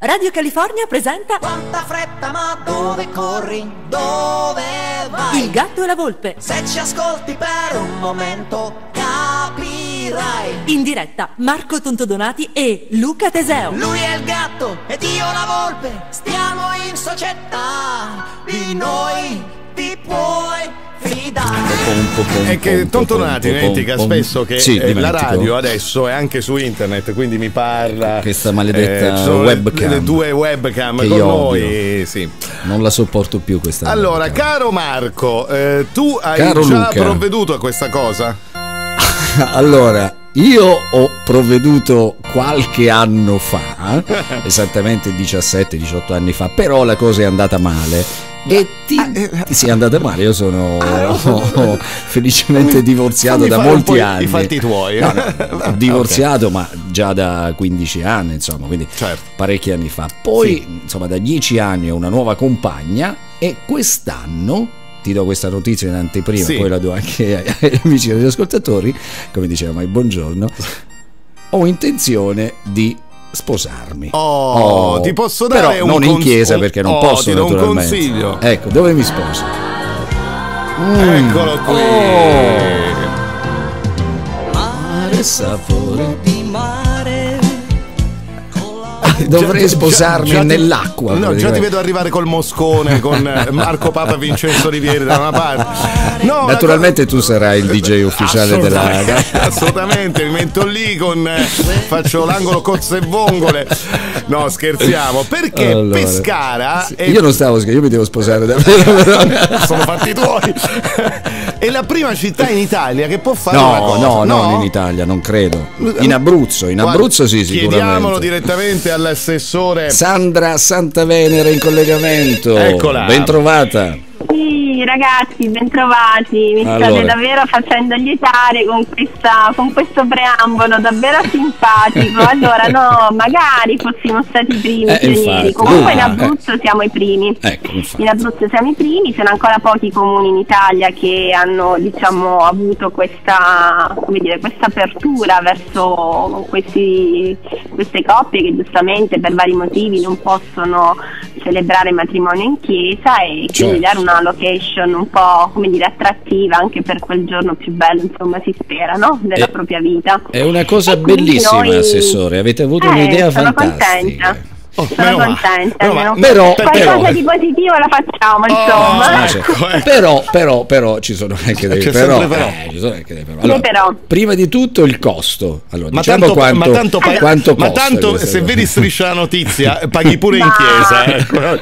Radio California presenta Quanta fretta, ma dove corri? Dove vai? Il gatto e la volpe. Se ci ascolti per un momento capirai. In diretta Marco Tontodonati e Luca Teseo. Lui è il gatto ed io la volpe. Stiamo in società. Di noi ti puoi fidare. È che Tontodonati dimentica spesso che la radio adesso è anche su internet, quindi mi parla questa maledetta webcam, le due webcam che con io noi, sì. Non la sopporto più questa allora webcam. Caro Marco, tu hai Caro già Luca, provveduto a questa cosa? Allora, io ho provveduto qualche anno fa, esattamente 17-18 anni fa, però la cosa è andata male. E ti è andata male. Io sono felicemente divorziato da molti anni. I fatti tuoi. No, ho divorziato, ma già da 15 anni, insomma, quindi parecchi anni fa. Poi, insomma, da 10 anni ho una nuova compagna e quest'anno, ti do questa notizia in anteprima, poi la do anche agli amici e agli ascoltatori, come diceva mai buongiorno, ho intenzione di sposarmi. Ti posso dare però non in chiesa, perché non posso, naturalmente. Un consiglio. Ecco, dove mi sposo? Eccolo qui. Mare, sapore di mare. Dovrei sposarmi nell'acqua. No, già ti vedo arrivare col Moscone, con Marco Papa Vincenzo Rivieri da una parte. No, naturalmente tu sarai il DJ ufficiale della assolutamente, mi metto lì faccio l'angolo cozze e vongole. No, scherziamo, perché allora, Pescara io non stavo scherzando, io mi devo sposare davvero. Sono fatti tuoi. È la prima città in Italia che può fare una cosa. No, non in Italia, non credo. In Abruzzo sì, sicuramente. Chiediamolo direttamente all'assessore Sandra Santavenere in collegamento. Eccola. Ben trovata. Sì, ragazzi, bentrovati. Mi state davvero facendo lietare con questo preambolo davvero simpatico. Allora, no, magari fossimo stati i primi pionieri. Comunque in Abruzzo siamo i primi. In Abruzzo siamo i primi, sono ancora pochi comuni in Italia che hanno, diciamo, avuto questa, come dire, questa apertura verso queste coppie che giustamente per vari motivi non possono celebrare il matrimonio in chiesa e quindi dare una location un po', come dire, attrattiva anche per quel giorno più bello, insomma, si spera, no? Della propria vita. È una cosa bellissima, assessore, avete avuto un'idea fantastica. Sono contenta, però qualcosa di positivo la facciamo, insomma. Però ci sono anche dei però. Allora, prima di tutto il costo. Allora, diciamo quanto costa. Ma tanto se vedi Striscia la Notizia paghi pure in chiesa.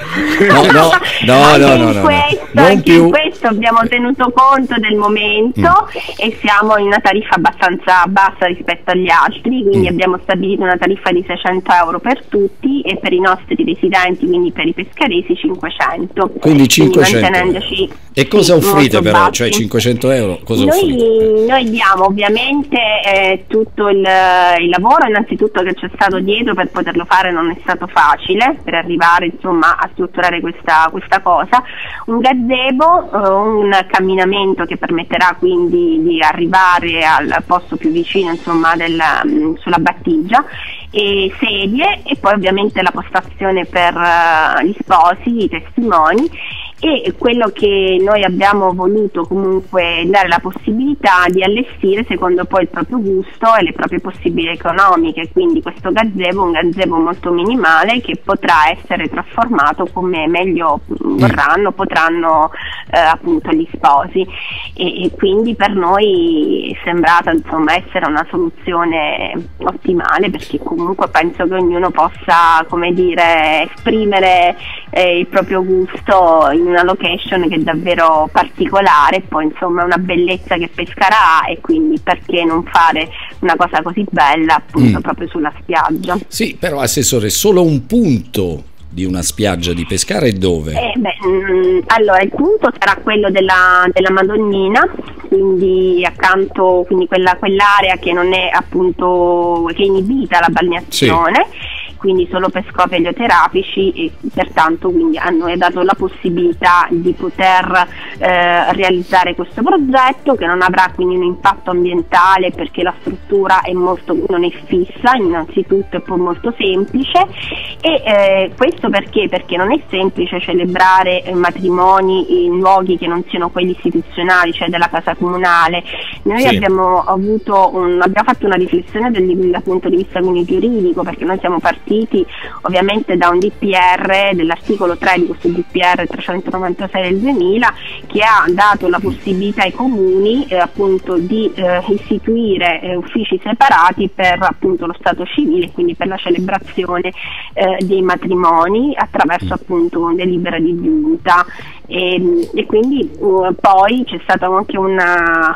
No. Non più. In questo abbiamo tenuto conto del momento e siamo in una tariffa abbastanza bassa rispetto agli altri, quindi abbiamo stabilito una tariffa di 600 euro per tutti e per i nostri residenti, quindi per i pescaresi 500. Quindi 500. Mantenendoci, e cosa offrite però? Bassi. Cioè 500 euro? Cosa offrite? Noi diamo ovviamente tutto il lavoro, innanzitutto, che c'è stato dietro per poterlo fare non è stato facile, per arrivare insomma a strutturare questa cosa, un gazebo, un camminamento che permetterà quindi di arrivare al posto più vicino, insomma, sulla battigia, e sedie, e poi ovviamente la postazione per gli sposi, i testimoni. E quello che noi abbiamo voluto comunque dare la possibilità di allestire secondo poi il proprio gusto e le proprie possibilità economiche, quindi questo gazebo, un gazebo molto minimale che potrà essere trasformato come meglio potranno appunto gli sposi, e quindi per noi è sembrata insomma essere una soluzione ottimale, perché comunque penso che ognuno possa, come dire, esprimere il proprio gusto in una location che è davvero particolare. Poi insomma è una bellezza che Pescara ha, e quindi perché non fare una cosa così bella appunto proprio sulla spiaggia. Sì, però assessore, solo un punto di una spiaggia di Pescara e dove? Allora il punto sarà quello della Madonnina, quindi accanto, quindi quell'area che non è appunto, che è inibita la balneazione. quindi solo per scopi elioterapici, e pertanto quindi a noi è dato la possibilità di poter realizzare questo progetto, che non avrà quindi un impatto ambientale perché la struttura non è fissa innanzitutto, e poi molto semplice. E questo perché non è semplice celebrare matrimoni in luoghi che non siano quelli istituzionali, cioè della casa comunale. Noi abbiamo fatto una riflessione dal punto di vista quindi giuridico, perché noi siamo partiti ovviamente da un DPR, dell'articolo 3 di questo DPR 396 del 2000, che ha dato la possibilità ai comuni appunto di istituire uffici separati per appunto lo stato civile, quindi per la celebrazione dei matrimoni attraverso appunto delibera di giunta. E quindi poi c'è stata anche una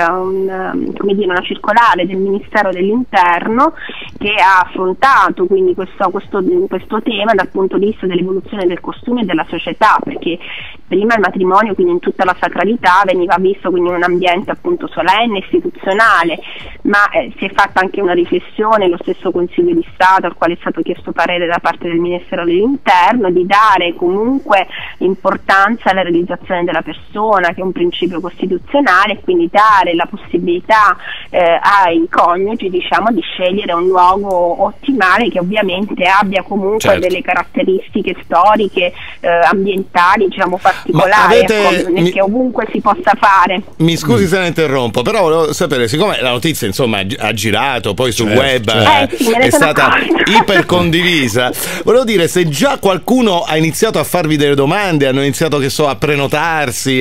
circolare del Ministero dell'Interno che ha affrontato quindi questo tema dal punto di vista dell'evoluzione del costume e della società, perché prima il matrimonio, quindi in tutta la sacralità, veniva visto quindi in un ambiente appunto solenne, istituzionale, ma si è fatta anche una riflessione, lo stesso Consiglio di Stato, al quale è stato chiesto parere da parte del Ministero dell'Interno, di dare comunque importanza alla realizzazione della persona, che è un principio costituzionale, e quindi dare la possibilità ai coniugi, diciamo, di scegliere un luogo ottimale che ovviamente abbia comunque delle caratteristiche storiche, ambientali, diciamo, particolari, che ovunque si possa fare. Mi scusi se la interrompo, però volevo sapere, siccome la notizia insomma ha girato poi sul web, è stata iper condivisa, volevo dire se già qualcuno ha iniziato a farvi delle domande, hanno iniziato a prenotarsi,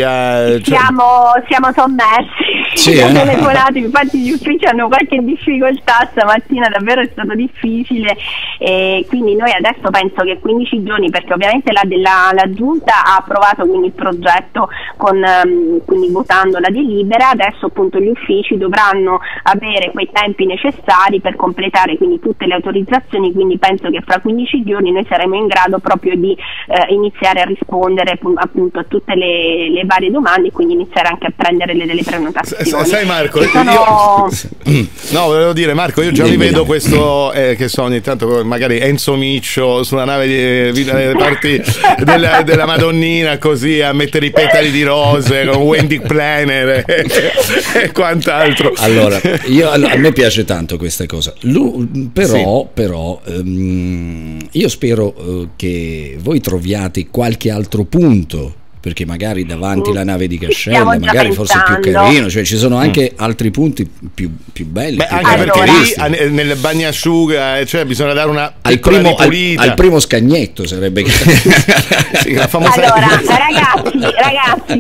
siamo sommersi. Infatti gli uffici hanno qualche difficoltà stamattina, davvero è stato difficile, e quindi noi adesso penso che 15 giorni, perché ovviamente la Giunta ha approvato quindi il progetto quindi votando la delibera, adesso appunto gli uffici dovranno avere quei tempi necessari per completare quindi tutte le autorizzazioni, quindi penso che fra 15 giorni noi saremo in grado proprio di iniziare a rispondere appunto a tutte le varie domande, e quindi iniziare anche a prendere delle prenotazioni. Sai Marco, volevo dire Marco, io già mi vedo questo che so ogni tanto magari Enzo Miccio sulla nave delle parti della Madonnina, così a mettere i petali di rose con Wendy Planner e quant'altro. Allora, a me piace tanto questa cosa, però io spero che voi troviate qualche altro punto, perché magari davanti la nave di Cascella magari forse è più carino, cioè ci sono anche altri punti più belli. Anche perché lì nel bagnasciuga bisogna dare una piccola ripulita al primo scagnetto, sarebbe la famosa... Allora ragazzi,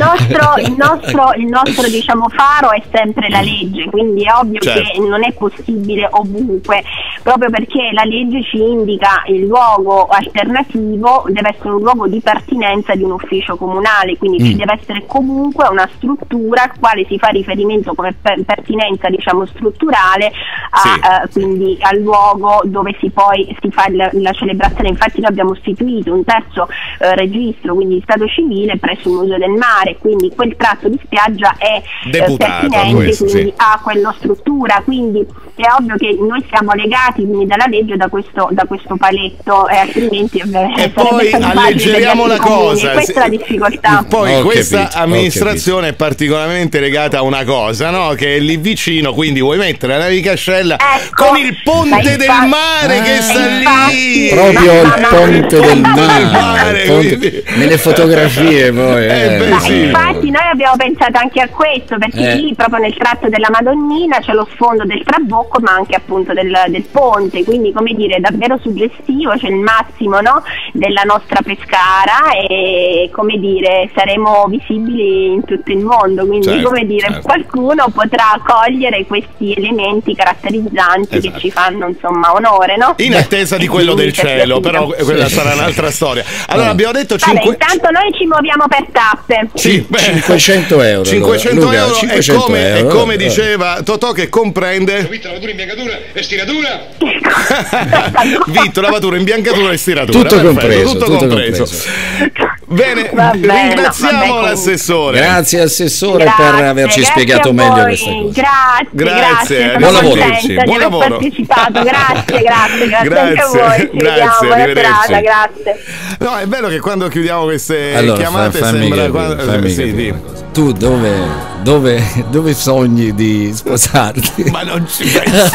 il nostro diciamo faro è sempre la legge, quindi è ovvio che non è possibile ovunque, proprio perché la legge ci indica il luogo alternativo, deve essere un luogo di pertinenza di un ufficio comunale, quindi ci deve essere comunque una struttura al quale si fa riferimento come pertinenza diciamo strutturale quindi al luogo dove si fa la celebrazione. Infatti noi abbiamo istituito un terzo registro, quindi di stato civile presso il Museo del Mare, quindi quel tratto di spiaggia è pertinente quindi a quella struttura, quindi è ovvio che noi siamo legati quindi dalla legge da questo paletto, e altrimenti e poi alleggeriamo la cosa, questa è la difficoltà. Poi questa amministrazione è particolarmente legata a una cosa, no? Che è lì vicino, quindi vuoi mettere la nave di Cascella con il ponte del mare che sta lì, proprio il ponte del mare, nelle fotografie poi infatti noi abbiamo pensato anche a questo, perché lì proprio nel tratto della Madonnina c'è lo sfondo del trabocco, ma anche appunto del ponte, quindi come dire davvero suggestivo, c'è il massimo, no, della nostra Pescara, e come dire saremo visibili in tutto il mondo, quindi come dire qualcuno potrà cogliere questi elementi caratterizzanti che ci fanno insomma onore, no? In attesa di quello del cielo, però quella sarà un'altra storia. Allora abbiamo detto intanto noi ci muoviamo per tappe. 500 euro. 500 euro e come diceva Totò, che comprende lavatura, imbiancatura e stiratura. Vitto, lavatura, imbiancatura e stiratura. Tutto compreso. Bene, ringraziamo l'assessore. Grazie assessore per averci spiegato meglio questa cosa. Grazie. Buon lavoro. Buon lavoro. Partecipato. Grazie anche a voi. Ci vediamo, buona serata, grazie. No, è bello che quando chiudiamo queste allora, chiamate tu dove sogni di sposarti? Ma non ci penso.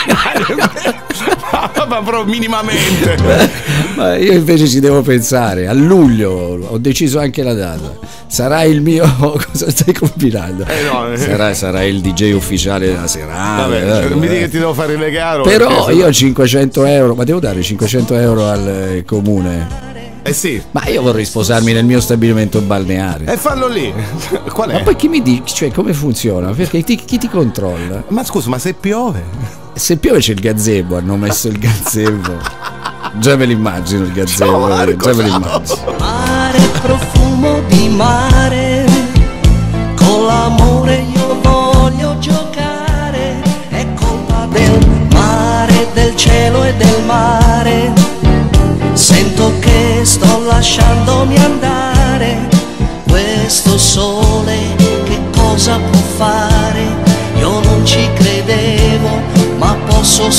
Ma proprio minimamente. Ma io invece ci devo pensare. A luglio ho deciso anche la data. Sarà il mio. Cosa stai combinando? Sarà il DJ ufficiale della serata. Vabbè, mi dici che ti devo fare il regalo. Però io ho 500 euro. Ma devo dare 500 euro al comune? Sì. Ma io vorrei sposarmi nel mio stabilimento balneare. E fallo lì. Qual è? Ma poi chi mi dice, cioè come funziona? Perché chi ti controlla? Ma scusa, ma se piove? Se piove c'è il gazebo, hanno messo il gazebo. Già me l'immagino il gazebo. Già me l'immagino. Mare, profumo di mare, con l'amore io voglio giocare. È colpa del mare, del cielo e del mare. Sento che sto lasciandomi andare. Questo sole che cosa può fare? Io non ci credevo, ma posso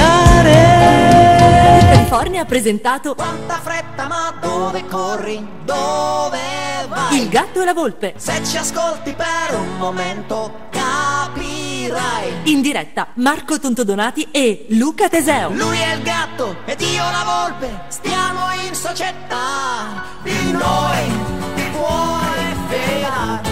sognare. California ha presentato Quanta fretta, ma dove corri? Dove vai? Il gatto e la volpe. Se ci ascolti per un momento capirai. In diretta Marco Tontodonati e Luca Teseo. Lui è il gatto ed io la volpe. Stiamo in società. Di noi ti puoi fidare.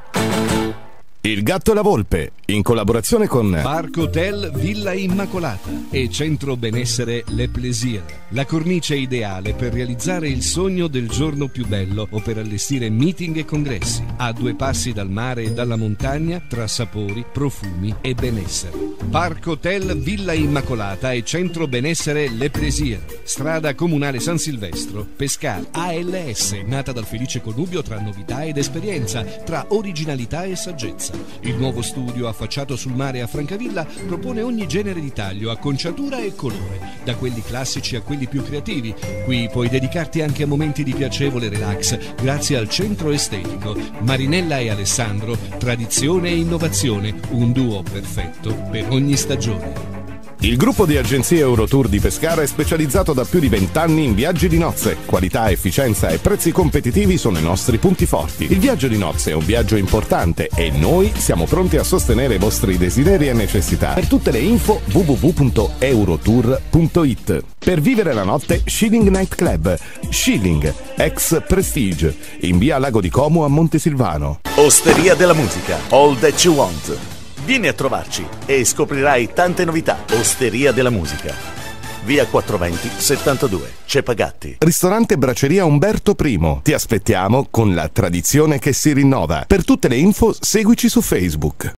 Il gatto e la volpe, in collaborazione con Parco Hotel Villa Immacolata e Centro Benessere Le Plaisir, la cornice ideale per realizzare il sogno del giorno più bello o per allestire meeting e congressi, a 2 passi dal mare e dalla montagna, tra sapori, profumi e benessere. Parco Hotel Villa Immacolata e Centro Benessere Le Plaisir, strada comunale San Silvestro, Pescara, ALS, nata dal felice connubio tra novità ed esperienza, tra originalità e saggezza. Il nuovo studio affacciato sul mare a Francavilla propone ogni genere di taglio, acconciatura e colore, da quelli classici a quelli più creativi. Qui puoi dedicarti anche a momenti di piacevole relax grazie al centro estetico. Marinella e Alessandro, tradizione e innovazione, un duo perfetto per ogni stagione. Il gruppo di agenzie Eurotour di Pescara è specializzato da più di 20 anni in viaggi di nozze. Qualità, efficienza e prezzi competitivi sono i nostri punti forti. Il viaggio di nozze è un viaggio importante e noi siamo pronti a sostenere i vostri desideri e necessità. Per tutte le info www.eurotour.it. Per vivere la notte, Shilling Night Club. Shilling, ex Prestige, in via Lago di Como a Montesilvano. Osteria della Musica, All That You Want. Vieni a trovarci e scoprirai tante novità. Osteria della Musica, via 420 72, Cepagatti. Ristorante Bracceria Umberto I. Ti aspettiamo con la tradizione che si rinnova. Per tutte le info seguici su Facebook.